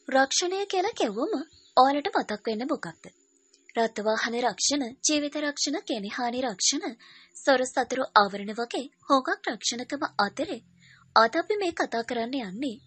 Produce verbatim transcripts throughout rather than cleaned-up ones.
රක්ෂණය කියලා කිව්වම ඔයාලට මතක් වෙන්නේ මොකක්ද? රථ වාහන රක්ෂණ, ජීවිත රක්ෂණ, කෙනෙහානි රක්ෂණ, සොර සතුරු ආවරණ වගේ හොඟක් රක්ෂණකම අතරේ අද අපි මේ කතා කරන්න යන්නේ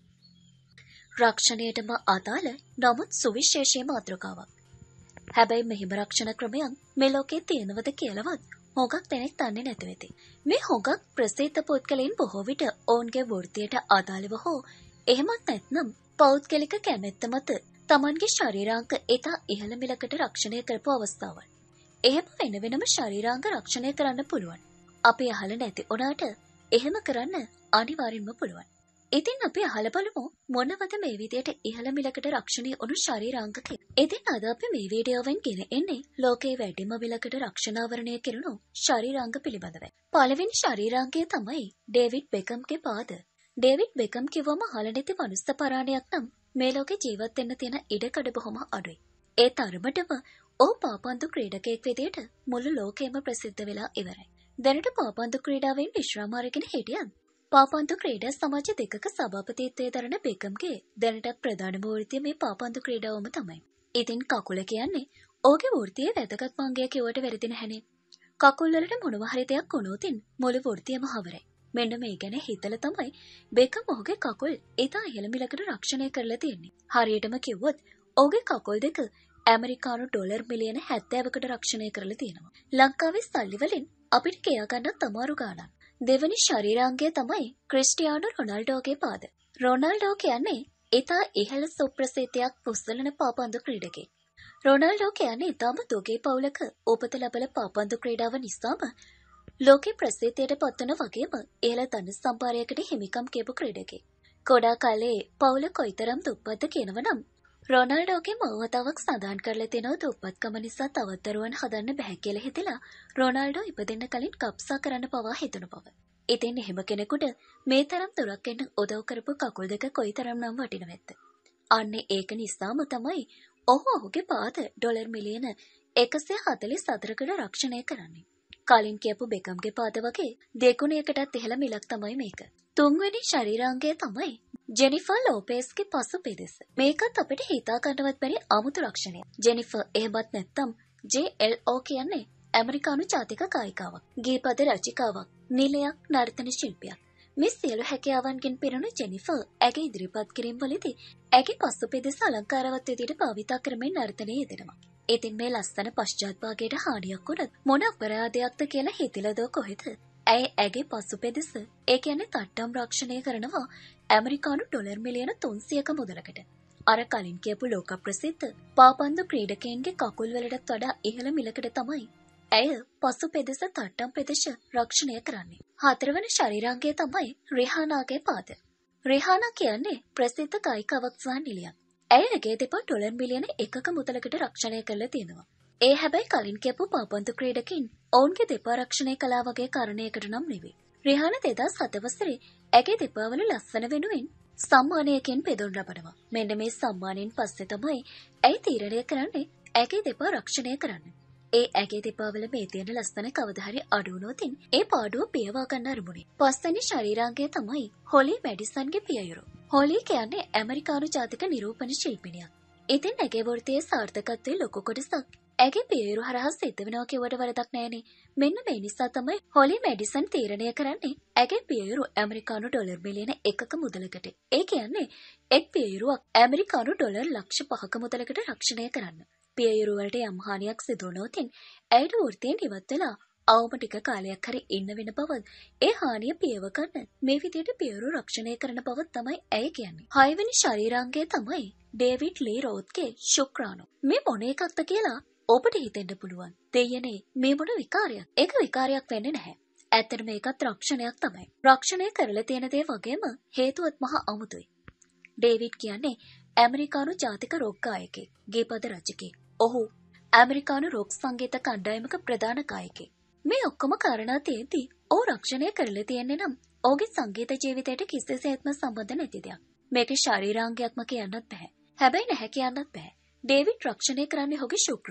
රක්ෂණයටම අදාළ නමුත් සුවිශේෂී මාතෘකාවක්. හැබැයි මෙහිම රක්ෂණ ක්‍රමයන් මේ ලෝකේ තියෙනවද කියලාවත් හොඟක් දෙනෙක් දන්නේ නැති වෙති. මේ හොඟක් ප්‍රසිද්ධ පුද්ගලයන් බොහෝ විට ඔවුන්ගේ වෘත්තියට අදාළව හෝ එහෙමත් නැත්නම් පෞද්ගලික කැමැත්ත මත තමන්ගේ ශරීරාංග ඉතා ඉහළ මිලකට රක්ෂණය කරපු අවස්ථාවල්. එහෙම වෙන වෙනම ශරීරාංග රක්ෂණය කරන්න පුළුවන්. අපි අහල නැති උනාට එහෙම කරන්න අනිවාර්යෙන්ම පුළුවන්. ඉතින් අපි අහලා බලමු මොනවද මේ විදියට ඉහළ මිලකට රක්ෂණය වුණු ශරීරාංග කියලා. ඉතින් අද අපි මේ වීඩියෝවෙන් ගෙන එන්නේ ලෝකයේ වැඩිම මිලකට රක්ෂණාවරණය කෙරුණු ශරීරාංග පිළිබඳව. පළවෙනි ශරීරාංගය තමයි ඩේවිඩ් බෙකම්ගේ පාද. ඩේවිඩ් බෙකම් කිව්වම අහලා නැති මනුස්ස පරාණයක් නම් මේ ලෝකේ ජීවත් වෙන්න තියෙන ඉඩකඩ බොහොම අඩුයි. ඒ තරමටම ඔහු පාපන්දු ක්‍රීඩකයෙක් විදියට මුළු ලෝකෙම ප්‍රසිද්ධ වෙලා ඉවරයි. දැනට පාපන්දු ක්‍රීඩාවෙන් විශ්‍රාම අරගෙන හිටියන් පාපන්දු ක්‍රීඩා සමාජ දෙකක සභාපතිත්වයේ දරන බෙකම්ගේ දැනට ප්‍රධානම වෘත්තිය මේ පාපන්දු ක්‍රීඩාවම තමයි. ඉතින් කකුල කියන්නේ ඔහුගේ වෘත්තියේ වැදගත් අංගය කිව්වට වැරදි නැහැනේ. කකුල් වලට මොනවා හරි දෙයක් වුණොතින් මුළු වෘත්තියම හවරයි. මෙන්න මේ ගැන හිතලා තමයි බෙකම් ඔහුගේ කකුල් ඉතා ඉහළ මිලකට රක්ෂණය කරලා තියෙන්නේ. හරියටම කිව්වොත් ඔහුගේ කකුල් දෙක ඇමරිකානු ඩොලර් මිලියන හැත්තෑවකට රක්ෂණය කරලා තියෙනවා. ලංකාවේ සල්ලි වලින් අපිට කියා ගන්නත් අමාරු ගාණක්. දෙවනි ශරීරාංගය තමයි ක්‍රිස්ටියානෝ රොනාල්ඩෝගේ පාද. රොනාල්ඩෝ කියන්නේ ඉතා ඉහළ සුප්‍රසිද්ධියක් පුස්තලන පාපන්දු ක්‍රීඩකයෙක්. රොනාල්ඩෝ කියන්නේ ඉතාම දුගේ පවුලක උපත ලැබල පාපන්දු ක්‍රීඩාව නිසාම ලෝකේ ප්‍රසිද්ධියට පත්වන වගේම ඉහළ ධන සම්භාරයකට හිමිකම් කියපු ක්‍රීඩකයෙක්. ගොඩාක් කාලේ පවුල කොයිතරම් දුප්පත්ද කියනවනම් රොනාල්ඩෝගේ මවතාවක් සඳහන් කරලා තියෙනවා දුප්පත්කම නිසා තවත් දරුවන් හදන්න බැහැ කියලා හිතලා රොනාල්ඩෝ ඉපදෙන්න කලින් කප්සා කරන්න පවා හිතන බව. ඉතින් එහෙම කෙනෙකුට මේ තරම් දුරක් එන්න උදව් කරපු කකුල් දෙක කොයිතරම් නම් වටිනවද? අන්න ඒක නිසාම තමයි ඔහු ඔහුගේ පාද ඩොලර් මිලියන එකසිය හතළිස් හතරකට රක්ෂණය කරන්නේ. කලින් කියපු බෙකම්ගේ පාද වගේ දෙගුණයකටත් ඉහළ මිලක් තමයි මේක. තුන්වෙනි ශරීරාංගය තමයි ජෙනිෆර් ලෝපෙස්ගේ පසු පෙදෙස. මේකත් අපිට හිතා ගන්නවත් බැරි අමුතු රක්ෂණයක්. ජෙනිෆර් එහෙමත් නැත්නම් ජේ එල් ඕ කියන්නේ ඇමරිකානු ජාතික ගායිකාවක්, ගීපද රචිකාවක්, නිලයක්, නර්තන ශිල්පියක්. මේ සියලු හැකියාවන්ගෙන් පිරුණු ජෙනිෆර් ඇගේ ඉදිරිපත් කිරීම වලදී ඇගේ පසු පෙදෙස අලංකාරවත් විදිහට භාවිතා කරමින් නර්තනයේ යෙදෙනවා. ඉතින් මේ ලස්සන පශ්චාත් භාගයට හානියක් වුණත් මොන අපරාධයක්ද කියලා හිතලා දෝ කොහෙද? ඇය ඇගේ පසු පෙදෙස ඒ කියන්නේ තට්ටම් රක්ෂණය කරනවා ඇමරිකානු ඩොලර් මිලියන තුන්සියයක මුදලකට. අර කලින් කියපු ලෝක ප්‍රසිද්ධ පාපන්දු ක්‍රීඩකයන්ගේ කකුල් වලටත් වඩා ඉහළ මිලකට තමයි ඇය පසු පෙදෙස තට්ටම් පෙදෙස රක්ෂණය කරන්නේ. හතරවන ශරීරාංගය තමයි රිහානාගේ පාද. රිහානා කියන්නේ ප්‍රසිද්ධ ගායිකාවක් සහ නිලියක්. ඇය ඇගේ දෙපා ඩොලර් මිලියන එකක මුදලකට රක්ෂණය කරලා තියෙනවා. ඒ හැබැයි කලින් කියපු පාපන්දු ක්‍රීඩකින් ඔවුන්ගේ දෙපා රක්ෂණය කළා වගේ කාරණයකට නම් නෙවෙයි. රිහානා දෙදාස් හත වසරේ ඇගේ දෙපාවල ලස්සන වෙනුවෙන් සම්මානයකින් බෙදුම් ලබනවා. මෙන්න මේ සම්මානයෙන් පස්සේ තමයි ඇය තීරණය කරන්නේ ඇගේ දෙපා රක්ෂණය කරන්න. ඒ ඇගේ දෙපාවල මේ තියෙන ලස්සන කවදා හරි අඩු වුණොතින් ඒ පාඩුව පියවා ගන්න අරමුණේ. පස්වෙනි ශරීරාංගය තමයි හොලි මැඩිසන්ගේ පියයුරු. හොලි කියන්නේ ඇමරිකානු ජාතික නිරූපණ ශිල්පිනියක්. ඉතින් ඇගේ වෘත්තියේ සාර්ථකත්වයේ ලොකු කොටසක් ඇගේ පියයුරු හරහා සිද්ධ වෙනවා කියවට වරදක් නැහැනේ. මෙන්න මේ නිසා තමයි හොලි මැඩිසන් තීරණය කරන්නේ ඇගේ පියයුරු ඇමරිකානු ඩොලර් මිලියන එකක මුදලකට. ඒ කියන්නේ එක් පියයුරුවක් ඇමරිකානු ඩොලර් ලක්ෂ පහක මුදලකට රක්ෂණය කරන්න. පියයුරු වලට යම් හානියක් සිදු වුණොත් ඇයට වෘත්තියෙන් ඉවත් වෙලා අවම ටික කාලයක් හරි ඉන්න වෙන බවත් ඒ හානිය පියව ගන්න මේ විදිහට පියවරු රක්ෂණය කරන බව තමයි ඇය කියන්නේ. හයවෙනි ශරීරාංගය තමයි ඩේවිඩ් ලී රෝත්ගේ ශුක්‍රාණු. මේ මොන එකක්ද කියලා ඔබට හිතෙන්න පුළුවන්. දෙයනේ මේ මොන විකාරයක්? ඒක විකාරයක් වෙන්නේ නැහැ. ඇත්තටම මේකත් රක්ෂණයක් තමයි. රක්ෂණය කරලා තියෙන දේ වගේම හේතුවත් මහා අමුතුයි. ඩේවිඩ් කියන්නේ ඇමරිකානු ජාතික රොක් ගායකයෙක්, ගීපද රචකයෙක්. ඔහු ඇමරිකානු රොක් සංගීත කණ්ඩායමක ප්‍රධාන ගායකයෙක්. මේ ඔක්කොම කාරණා තියෙද්දි ඔහු රක්ෂණය කරලා තියෙන්නේ නම් ඔහුගේ සංගීත ජීවිතයට කිසිසේත්ම සම්බන්ධ නැති දෙයක්. මේකේ ශරීරාංගයක්ම කියන්නත් බෑ. හැබැයි නැහැ කියන්නත් බෑ. ඩේවිඩ් රක්ෂණය කරන්නේ ඔහුගේ ශුක්‍රාණු.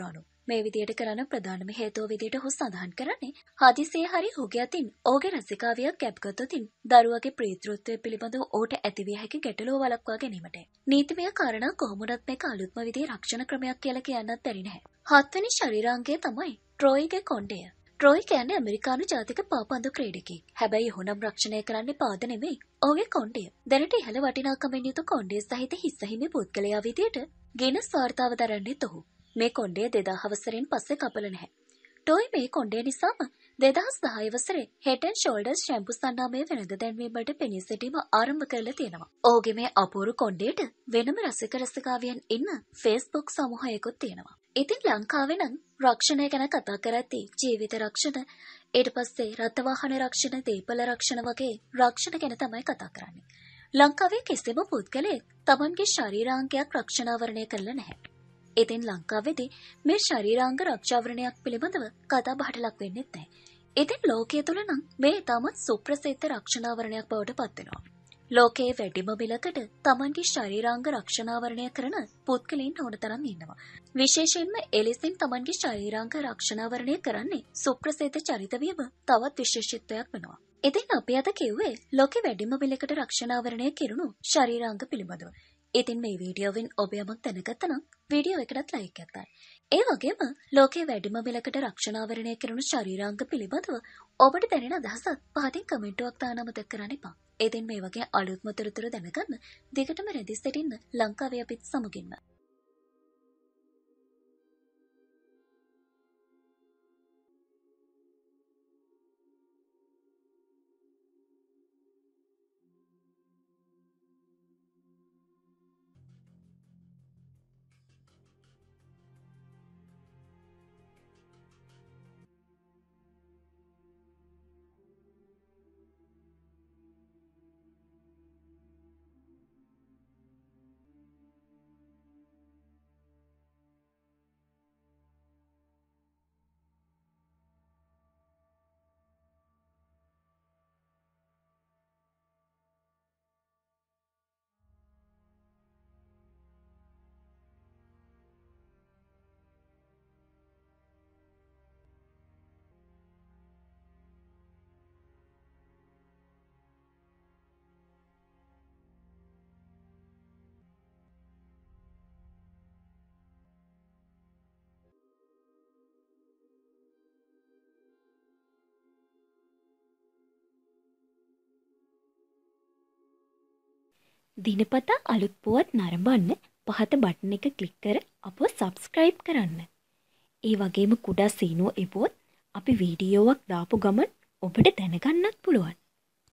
මේ විදියට කරන ප්‍රධානම හේතුව විදියට ඔහු සඳහන් කරන්නේ හදිසියේ හරි ඔහුගේ අතින් ඔහුගේ රසිකාවියක් කැප්ගතොතින් දරුවගේ ප්‍රීතෘත්වය පිළිබඳව ඔහුට ඇතිවිය හැකි ගැටලුව වළක්වා ගැනීමට. නීතිමය කාරණා කොහොමුණත් මේක අලුත්ම විදිහේ රක්ෂණ ක්‍රමයක් කියලා කියන්නත් බැරි නැහැ. හත්වෙනි ශරීරාංගය තමයි ට්‍රොයිගේ කොණ්ඩය. ට්‍රොයි කියන්නේ ඇමරිකානු ජාතික පාපන්දු ක්‍රීඩකයෙක්. හැබැයි ඔහු නම් රක්ෂණය කරන්නේ පාද නෙමෙයි. ඔහුගේ කොණ්ඩය. දැනට ඉහළ වටිනාකමින් යුතු කොණ්ඩය සහිත හිස්ස හිමි පුද්ගලයා විදියට ගිනස් වාර්තාව දරන්නේත් ඔහු. මේ කොණ්ඩය දෙදාහ වසරෙන් පස්සේ කපල නැහැ. ටොයි මේ කොණ්ඩය නිසාම දෙදහස් දහය වසරේ Head and Shoulders ෂැම්පු සන්නාමය වෙනද දැන්වීමට පෙනී සිටීම ආරම්භ කරලා තියෙනවා. ඔහුගේ මේ අපූර්ව කොණ්ඩයට වෙනම රසික රසිකාවියන් ඉන්න Facebook සමූහයකුත් තියෙනවා. ඉතින් ලංකාවේ නම් රක්ෂණය ගැන කතා කරද්දී ජීවිත රක්ෂණ, ඊට පස්සේ රථ වාහන රක්ෂණ, දීපල රක්ෂණ වගේ රක්ෂණ ගැන තමයි කතා කරන්නේ. ලංකාවේ කිසිම පුද්ගලයෙක් තමන්ගේ ශරීරාංගයක් රක්ෂණාවරණය කරලා නැහැ. ඉතින් ලංකාවේදී මේ ශරීරාංග රක්ෂාවරණයක් පිළිබඳව කතා බහට ලක් වෙන්නේ නැහැ. ඉතින් ලෝකයේ තුල නම් මේ තාමත් සුප්‍රසිද්ධ රක්ෂණාවරණයක් බවට පත් වෙනවා. ලෝකයේ වැඩිම මිලකට තමන්ගේ ශරීරාංග රක්ෂණාවරණය කරන පුද්ගලයන් ඕන තරම් ඉන්නවා. විශේෂයෙන්ම එලෙසින් තමන්ගේ ශරීරාංග රක්ෂණාවරණය කරන්නේ සුප්‍රසිද්ධ චරිත වීම තවත් විශේෂත්වයක් වෙනවා. ඉතින් අපි අද කිව්වේ ලෝකයේ වැඩිම මිලකට රක්ෂණාවරණය කෙරුණු ශරීරාංග පිළිබඳව. ඉතින් මේ වීඩියෝවෙන් ඔබ යමක් දැනගත්තා නම් වීඩියෝ එකටත් ලයික් එකක් දාන්න. ඒ වගේම ලෝකයේ වැඩිම මිලකට රක්ෂණාවරණය කෙරුණු ශරීරාංග පිළිබඳව ඔබට දැනෙන අදහසක් පහතින් කමෙන්ටුවක් දාන්න අමතක කරන්න එපා. ඉතින් මේ වගේ අලුත්ම තොරතුරු දැනගන්න දිගටම රැඳී සිටින්න ලංකාවේ අපිත් සමගින්ම. දිනපතා අලුත් පුවත් නරඹන්න පහත බටන් එක ක්ලික් කර අපව සබ්ස්ක්‍රයිබ් කරන්න. ඒ වගේම කුඩා සීනුව එපුවොත් අපි වීඩියෝවක් දාපු ගමන් ඔබට දැනගන්නත් පුළුවන්.